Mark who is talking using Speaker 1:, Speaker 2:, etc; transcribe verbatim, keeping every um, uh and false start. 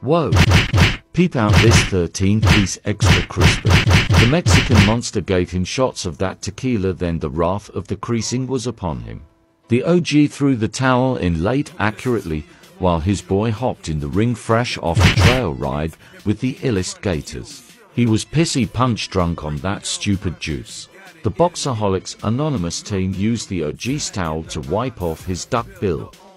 Speaker 1: Whoa! Peep out this thirteen piece extra crispy. The Mexican monster gave him shots of that tequila, then the wrath of the creasing was upon him. The O G threw the towel in late accurately, while his boy hopped in the ring fresh off a trail ride with the illest gators. He was pissy punch drunk on that stupid juice. The Boxaholics Anonymous team used the O G's towel to wipe off his duck bill.